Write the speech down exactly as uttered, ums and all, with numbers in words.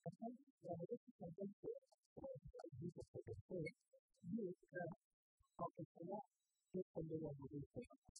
akan memiliki tertentu di sekitar itu, di sekitar oke saya di pembunuhan itu.